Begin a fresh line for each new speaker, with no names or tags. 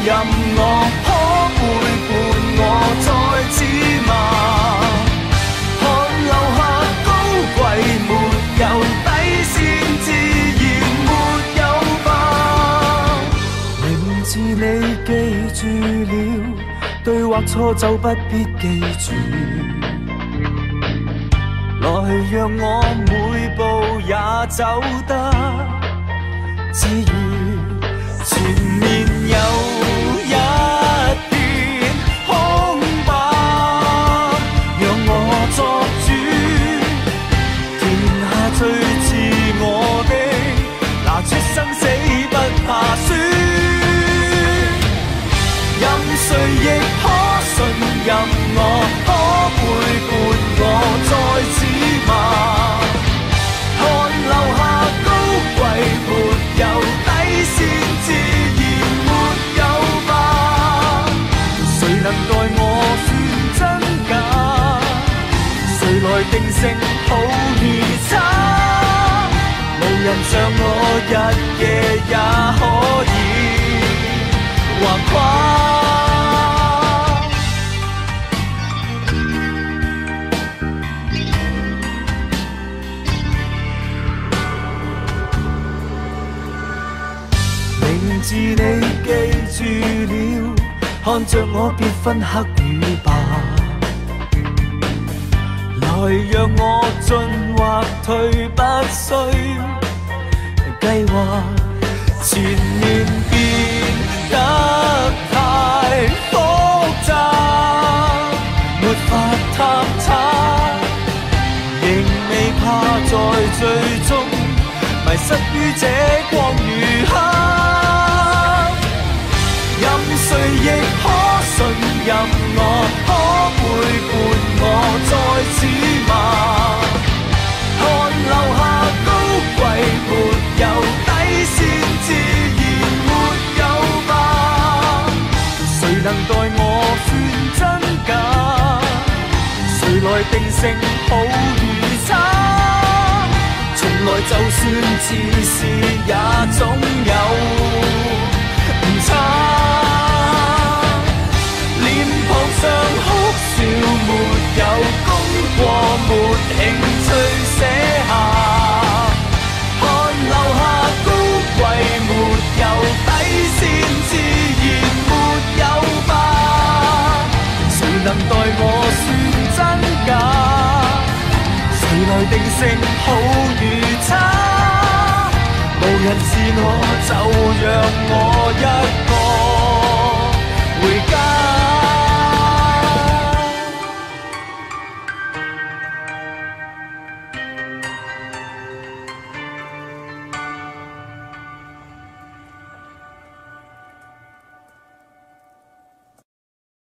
任我，可背叛我再此吗？看留下高貴，沒有底線，自然沒有吧。名字你記住了，對或錯就不必記住。來讓我每步也走得自如，前面有一片空白，讓我作主，填下最自我的，拿出生死不怕輸，任誰亦可信任我，可背叛我再此嗎？看留下高貴，沒有底線，自然沒有吧。誰能代我算真假？誰來定性好與差？無人像我日夜也可以橫跨。名字你記住了，看着我別分黑與白，來讓我進或退，不需計劃，前面變得太複雜，沒法探測，仍未怕在最終迷失於這光與黑。任誰亦可信任我，可背叛我再此嗎？看留下高貴，沒有底線，自然沒有吧。誰能代我算真假？誰來定性好與差？從來就算自是也總有誤差。臉龐上哭笑，沒有功過，沒興趣寫下。看留下高貴，沒有底線，自然沒有吧。誰能代我算真假？誰來定性好與差？無人是我，就讓我一個。